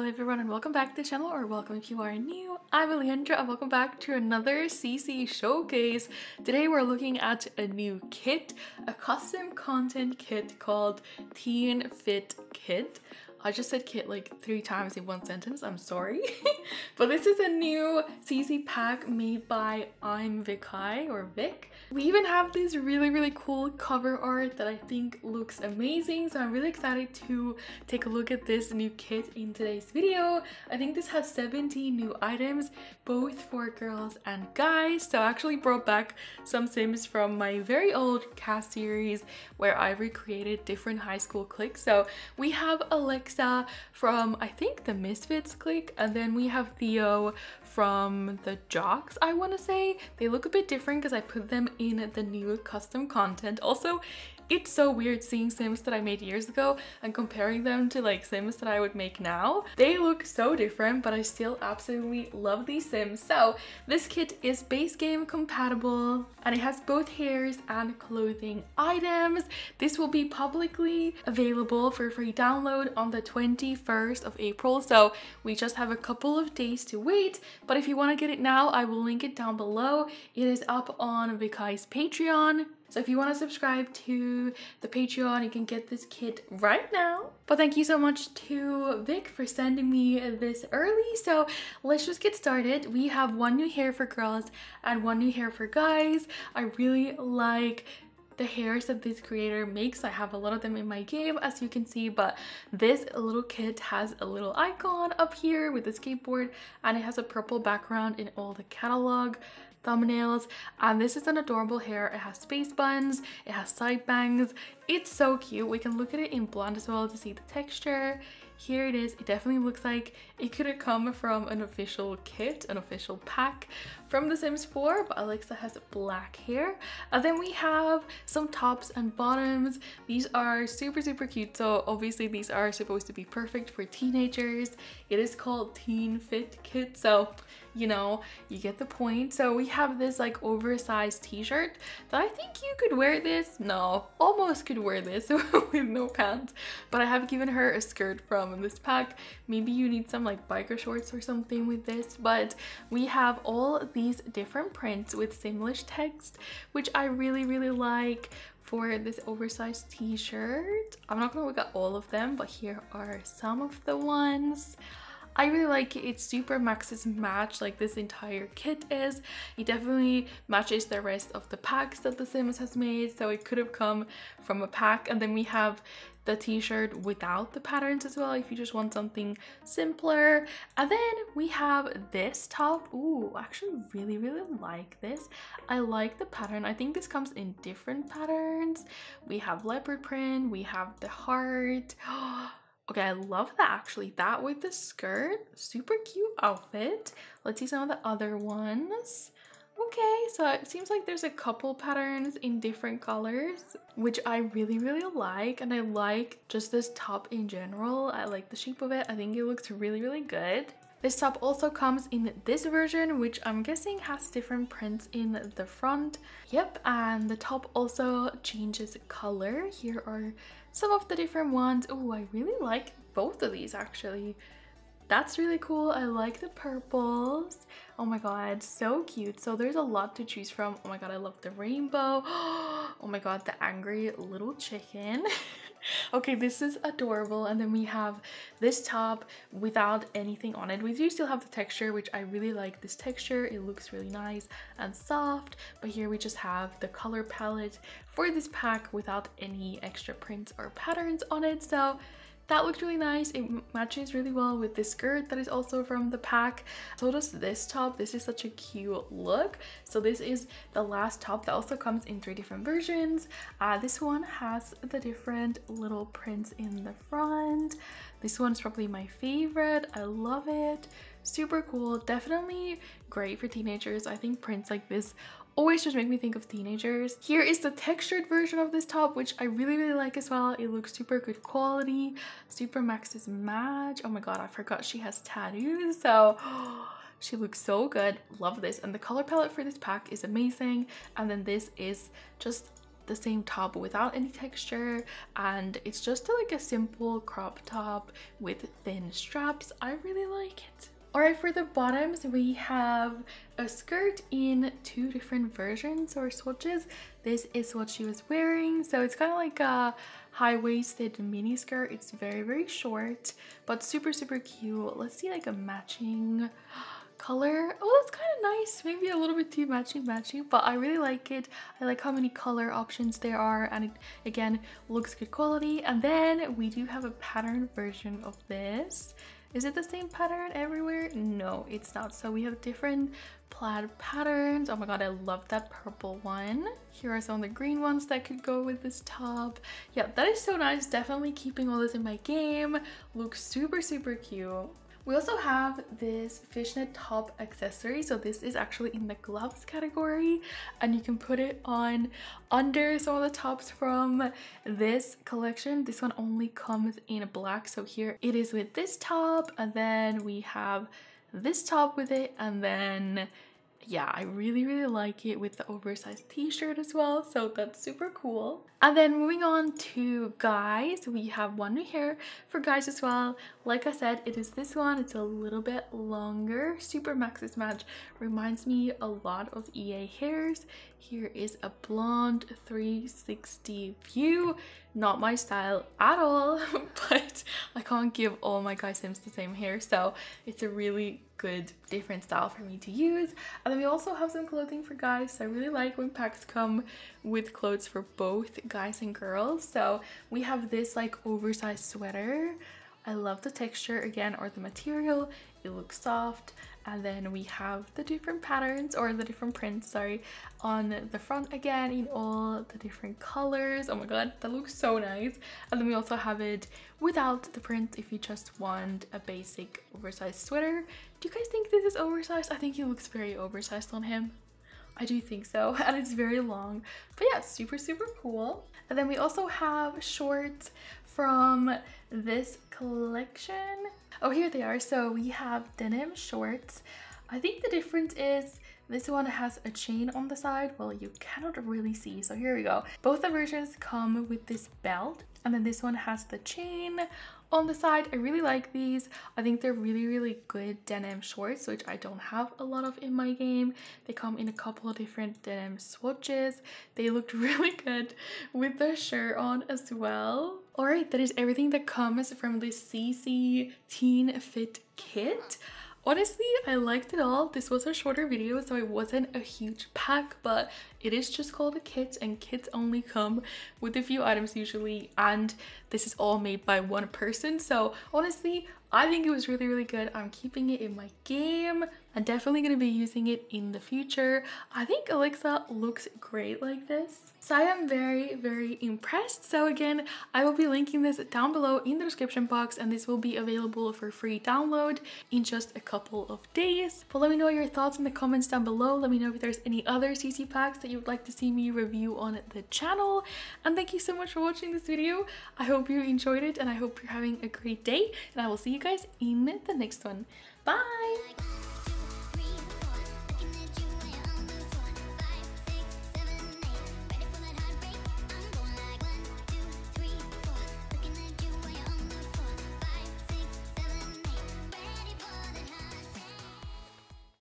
everyone and welcome back to the channel, or welcome if you are new. I'm Alejandra and welcome back to another CC showcase. Today we're looking at a new kit, a custom content kit called Teen Fit Kit. I just said kit like 3 times in one sentence, I'm sorry. But this is a new CC pack made by I'm Vikai or Vic. We even have this really cool cover art that I think looks amazing. So I'm really excited to take a look at this new kit in today's video. I think this has 70 new items, both for girls and guys. So I actually brought back some Sims from my very old cast series where I recreated different high school cliques. So we have Alexa from I think the Misfits clique, and then we have Theo from the Jocks. I want to say they look a bit different because I put them in the new custom content. Also, it's so weird seeing Sims that I made years ago and comparing them to like Sims that I would make now. They look so different, but I still absolutely love these Sims. So this kit is base game compatible and it has both hairs and clothing items. This will be publicly available for free download on the 21st of April. So we just have a couple of days to wait, but if you want to get it now, I will link it down below. It is up on Vikai's Patreon. So if you want to subscribe to the Patreon, you can get this kit right now. But thank you so much to Vic for sending me this early. So let's just get started. We have one new hair for girls and one new hair for guys. I really like the hairs that this creator makes. I have a lot of them in my game, as you can see, but this little kit has a little icon up here with the skateboard, and it has a purple background in all the catalog thumbnails, and this is an adorable hair. It has space buns, it has side bangs. It's so cute. We can look at it in blonde as well to see the texture. Here it is. It definitely looks like it could have come from an official kit, an official pack from The Sims 4, but Alexa has black hair. And then we have some tops and bottoms. These are super cute. So obviously these are supposed to be perfect for teenagers. It is called Teen Fit Kit, so you know, you get the point. So we have this like oversized t-shirt that I think you could wear this. No, almost could wear this with no pants, but I have given her a skirt from this pack. Maybe you need some like biker shorts or something with this, but we have all these different prints with Simlish text, which I really like for this oversized t-shirt. I'm not gonna look at all of them, but here are some of the ones. I really like it. It's super Max's match, like this entire kit is. It definitely matches the rest of the packs that The Sims has made, so it could have come from a pack. And then we have the t-shirt without the patterns as well, if you just want something simpler. And then we have this top. Ooh, I actually really like this. I like the pattern. I think this comes in different patterns. We have leopard print, we have the heart. Okay, I love that actually. That with the skirt, super cute outfit. Let's see some of the other ones. Okay, so it seems like there's a couple patterns in different colors, which I really like. And I like just this top in general. I like the shape of it. I think it looks really good. This top also comes in this version, which I'm guessing has different prints in the front. Yep, and the top also changes color. Here are some of the different ones. Oh, I really like both of these actually. That's really cool. I like the purples. Oh my god, so cute. So there's a lot to choose from. Oh my god, I love the rainbow. Oh my god, the angry little chicken. Okay, this is adorable. And then we have this top without anything on it. We do still have the texture, which I really like this texture. It looks really nice and soft. But here we just have the color palette for this pack without any extra prints or patterns on it. So that looked really nice. It matches really well with this skirt that is also from the pack. So does this top. This is such a cute look. So this is the last top that also comes in 3 different versions. This one has the different little prints in the front. This one's probably my favorite. I love it. Super cool. Definitely great for teenagers. I think prints like this always just make me think of teenagers. Here is the textured version of this top, which I really like as well. It looks super good quality, super Max's match. Oh my god, I forgot she has tattoos, so she looks so good. Love this. And the color palette for this pack is amazing. And then this is just the same top without any texture, and it's just like a simple crop top with thin straps. I really like it. Alright, for the bottoms we have a skirt in 2 different versions or swatches. This is what she was wearing, so it's kind of like a high-waisted mini skirt. It's very short but super cute. Let's see like a matching color. Oh, that's kind of nice. Maybe a little bit too matchy, but I really like it. I like how many color options there are, and it again looks good quality. And then we do have a pattern version of this. Is it the same pattern everywhere? No, it's not. So we have different plaid patterns. Oh my god, I love that purple one. Here are some of the green ones that could go with this top. Yeah, that is so nice. Definitely keeping all this in my game. Looks super cute. We also have this fishnet top accessory. So this is actually in the gloves category, and you can put it on under some of the tops from this collection. This one only comes in black, so here it is with this top, and then we have this top with it, and then yeah, I really like it with the oversized t-shirt as well, so that's super cool. And then moving on to guys, we have one new hair for guys as well. Like I said, it is this one. It's a little bit longer. Super Maxis Match reminds me a lot of EA hairs. Here is a blonde 360 view. Not my style at all, but I can't give all my guy sims the same hair, so it's a really good different style for me to use. And then we also have some clothing for guys. So I really like when packs come with clothes for both guys and girls. So we have this like oversized sweater. I love the texture again, or the material. It looks soft. And then we have the different patterns, or the different prints, sorry, on the front again in all the different colors. Oh my god, that looks so nice. And then we also have it without the print if you just want a basic oversized sweater. Do you guys think this is oversized? I think it looks very oversized on him. I do think so, and it's very long. But yeah, super cool. And then we also have shorts from this collection. Oh, here they are. So we have denim shorts. I think the difference is this one has a chain on the side. Well, you cannot really see, so here we go. Both the versions come with this belt, and then this one has the chain on the side. I really like these. I think they're really good denim shorts, which I don't have a lot of in my game. They come in a couple of different denim swatches. They looked really good with the shirt on as well. Alright, that is everything that comes from this CC Teen Fit kit. Honestly, I liked it all. This was a shorter video, so it wasn't a huge pack, but it is just called a kit, and kits only come with a few items usually, and this is all made by one person. So honestly, I think it was really good. I'm keeping it in my game. I'm definitely going to be using it in the future. I think Alexa looks great like this. So I am very impressed. So again, I will be linking this down below in the description box, and this will be available for free download in just a couple of days. But let me know your thoughts in the comments down below. Let me know if there's any other CC packs that you would like to see me review on the channel. And thank you so much for watching this video. I hope you enjoyed it, and I hope you're having a great day, and I will see you guys in the next one. Bye!